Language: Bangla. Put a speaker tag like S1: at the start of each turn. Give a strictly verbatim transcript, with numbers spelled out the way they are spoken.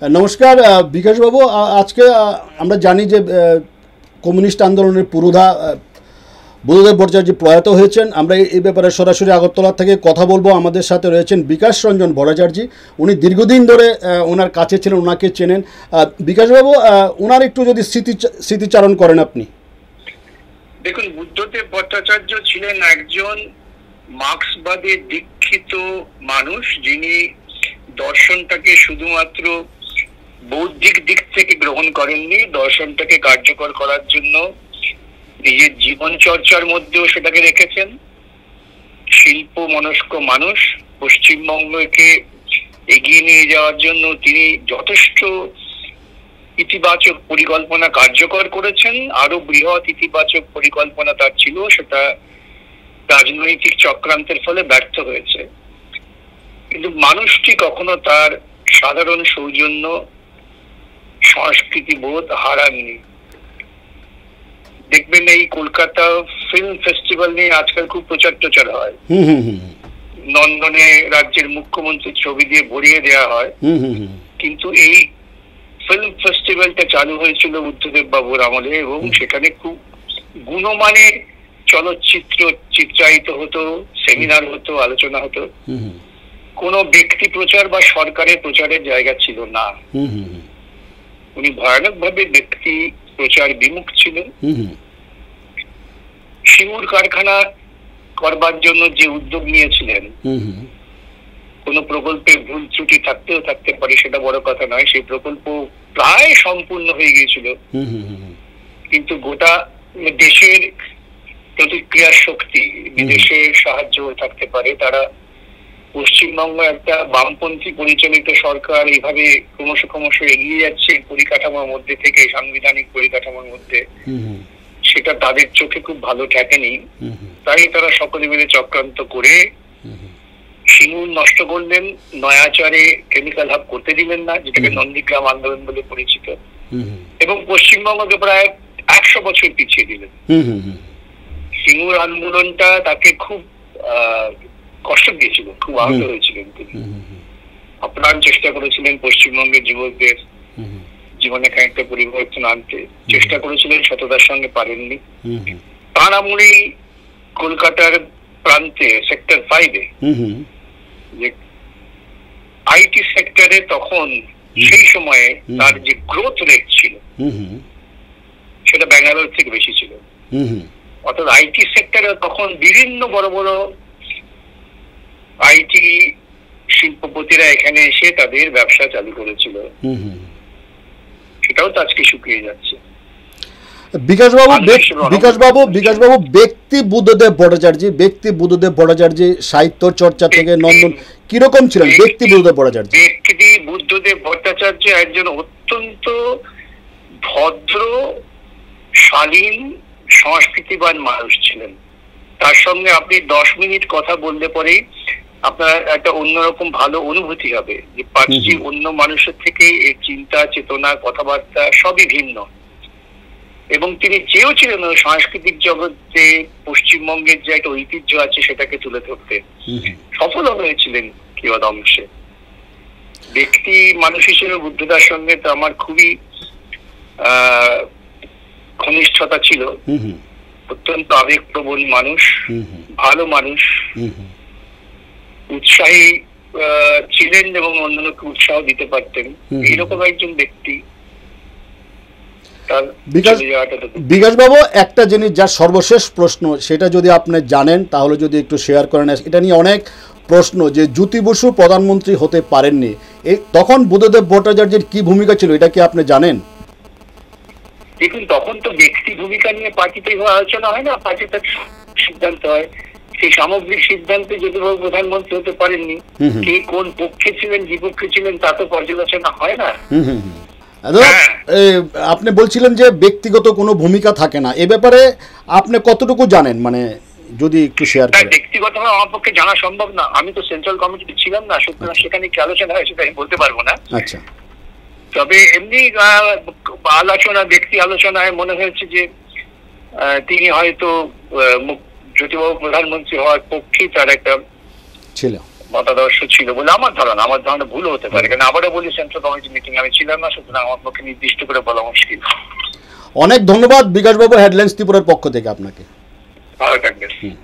S1: নমস্কার বিকাশবাবু, আজকে আমরা জানি যে কমিউনিস্ট আন্দোলনের পুরোধা বুদ্ধদেব ভট্টাচার্য প্রয়াত হয়েছেন। আমরা এই ব্যাপারে সরাসরি আগরতলা থেকে কথা বলবো। আমাদের সাথে রয়েছেন বিকাশ রঞ্জন ভট্টাচার্য, উনি দীর্ঘদিন ধরে ওনার কাছে ছিলেন, ওনাকে চেনেন। বিকাশবাবু, ওনার একটু যদি স্মৃতি স্মৃতিচারণ করেন আপনি।
S2: দেখুন, বুদ্ধদেব ভট্টাচার্য ছিলেন একজন মার্ক্সবাদে দীক্ষিত মানুষ, যিনি দর্শনটাকে শুধুমাত্র বৌদ্ধিক দিক থেকে গ্রহণ করেননি, দর্শনটাকে কার্যকর করার জন্য নিজের জীবন চর্চার মধ্যেও সেটাকে রেখেছেন। শিল্প মনস্ক মানুষ, পশ্চিমবঙ্গকে এগিয়ে নিয়ে যাওয়ার জন্য তিনি যথেষ্ট ইতিবাচক পরিকল্পনা কার্যকর করেছেন। আরো বৃহৎ ইতিবাচক পরিকল্পনা তার ছিল, সেটা রাজনৈতিক চক্রান্তের ফলে ব্যর্থ হয়েছে। কিন্তু মানুষটি কখনো তার সাধারণ সৌজন্য, সংস্কৃতি বোধ হারাননি। দেখবেন এই কলকাতা ফিল্ম ফেস্টিভ্যাল নিয়ে আজকাল খুব প্রচার প্রচার হয়, নন্দনে রাজ্যের মুখ্যমন্ত্রীর ছবি দিয়ে ভরিয়ে দেওয়া হয়, কিন্তু এই ফিল্ম ফেস্টিভ্যালটা চালু হয়েছিল বুদ্ধদেব বাবুর আমলে এবং সেখানে খুব গুণমানের চলচ্চিত্র চিত্রায়িত হতো, সেমিনার হতো, আলোচনা হতো। কোনো ব্যক্তি প্রচার বা সরকারের প্রচারের জায়গা ছিল না। উনি ভয়ানক ভাবে ব্যক্তি প্রচার বিমুখ ছিলেন। সিঙ্গুর কারখানা করবার জন্য যে উদ্যোগ নিয়েছিলেন, কোন প্রকল্পে ভুল ত্রুটি থাকতেও থাকতে পারে, সেটা বড় কথা নয়। সেই প্রকল্প প্রায় সম্পূর্ণ হয়ে গিয়েছিল, কিন্তু গোটা দেশের প্রতিক্রিয়া শক্তি, বিদেশের সাহায্য থাকতে পারে, তারা পশ্চিমবঙ্গ একটা বামপন্থী পরিচালিত সরকার এইভাবে ক্রমশ ক্রমশ এগিয়ে যাচ্ছে পরিকাঠামোর মধ্যে থেকে, সাংবিধানিক পরিকাঠামোর মধ্যে, সেটা তাদের চোখে খুব ভালো ঠেকেনি। তাই তারা সকলে মিলে চক্রান্ত করে সিঙ্গুর নষ্ট করলেন, নয়াচারে কেমিক্যাল হাব করতে দিলেন না, যেটাকে নন্দীগ্রাম আন্দোলন বলে পরিচিত, এবং পশ্চিমবঙ্গকে প্রায় একশো বছর পিছিয়ে দিলেন। সিঙ্গুর আন্দোলনটা তাকে খুব আহ কষ্ট দিয়েছিল, খুব আহত হয়েছিলেন তিনি। আপ্রাণ চেষ্টা করেছিলেন পশ্চিমবঙ্গের যুবকদের জীবনে খানিকটা পরিবর্তন আনতে, চেষ্টা করেছিলেন, সততার সঙ্গে পারেননি। তার আমলেই কলকাতার প্রান্তে সেক্টর ফাইভে যে আইটি সেক্টরে তখন সেই সময়ে তার যে গ্রোথ রেট ছিল সেটা ব্যাঙ্গালোর থেকে বেশি ছিল। অর্থাৎ আইটি সেক্টরে তখন বিভিন্ন বড় বড় আইটি শিল্পপতিরা এখানে এসে তাদের ব্যবসা চালু করেছিল, সেটাও তো আজকে শুকিয়ে যাচ্ছে।
S1: বিকাশবাবু বিকাশবাবু বিকাশবাবু ব্যক্তি বুদ্ধদেব ভট্টাচার্য, ব্যক্তি বুদ্ধদেব ভট্টাচার্য সাহিত্য চর্চা থেকে নন্দন কিরকম ছিলেন? ব্যক্তি বুদ্ধদেব ভট্টাচার্য
S2: ব্যক্তি বুদ্ধদেব ভট্টাচার্য একজন অত্যন্ত ভদ্র, শালীন, সংস্কৃতিবান মানুষ ছিলেন। তার সঙ্গে আপনি দশ মিনিট কথা বললে পরেই আপনার একটা অন্যরকম ভালো অনুভূতি হবে যে পাঁচটি অন্য মানুষের থেকে এই চিন্তা, চেতনা, কথাবার্তা সবই ভিন্ন। এবং তিনি চেয়েও ছিলেন সাংস্কৃতিক জগতে পশ্চিমবঙ্গের যে একটা ঐতিহ্য আছে সেটাকে তুলে ধরতে, সফল হয়েছিলেন কিংবা অংশে। ব্যক্তি মানুষ হিসেবে বুদ্ধদার সঙ্গে তো আমার খুবই আহ ঘনিষ্ঠতা ছিল। অত্যন্ত আবেগপ্রবণ মানুষ, ভালো মানুষ, উৎসাহী ছিলেন এবং অন্যকে উৎসাহ দিতে পারতেন, এইরকম একজন ব্যক্তি।
S1: বিকাশবাবু, একটা জিনিস যার সর্বশেষ প্রশ্ন, সেটা যদি আপনি জানেন তাহলে যদি একটু শেয়ার করেন। এটা নিয়ে অনেক প্রশ্ন যে জ্যোতি বসু প্রধানমন্ত্রী হতে পারেননি, এই তখন বুদ্ধদেব ভট্টাচার্যের কি ভূমিকা ছিল, এটা কি আপনি জানেন?
S2: দেখুন, তখন তো ব্যক্তি ভূমিকা নিয়ে পার্টিতে আলোচনা হয় না, পার্টিতে সিদ্ধান্ত হয়। সেই সামগ্রিক সিদ্ধান্তে জ্যোতিবাবু প্রধানমন্ত্রী হতে পারেননি, কে কোন পক্ষে ছিলেন, বিপক্ষে ছিলেন, তা তো পর্যালোচনা হয় না।
S1: আপনি বলছিলেন যে ব্যক্তিগত কোনো ভূমিকা থাকে না, এ ব্যাপারে আপনি কতটুকু জানেন, মানে যদি একটু শেয়ার করেন।
S2: ব্যক্তিগতভাবে আমার পক্ষে জানা সম্ভব না, আমি তো সেন্ট্রাল কমিটিতে ছিলাম না, সুতরাং সেখানে কি আলোচনা হয় সেটা আমি বলতে পারবো না।
S1: আচ্ছা,
S2: তবে এমনি আলোচনা, ব্যক্তি আলোচনায় মনে হয়েছে যে তিনি হয়তো জ্যোতিবাবু প্রধানমন্ত্রী হওয়ার পক্ষে তার একটা ছিল মতাদর্শ ছিল বলে আমার ধারণা। আমার ধারণা ভুল হতে পারে, কারণ আবারও বলি সেন্ট্রাল কমিটি মিটিং আমি ছিলাম না, সুতরাং আমার পক্ষে নির্দিষ্ট করে বলা মুশকিল।
S1: অনেক ধন্যবাদ বিকাশবাবু, হেডলাইন্স ত্রিপুরার পক্ষ থেকে আপনাকে।
S2: ভালো থাকবেন।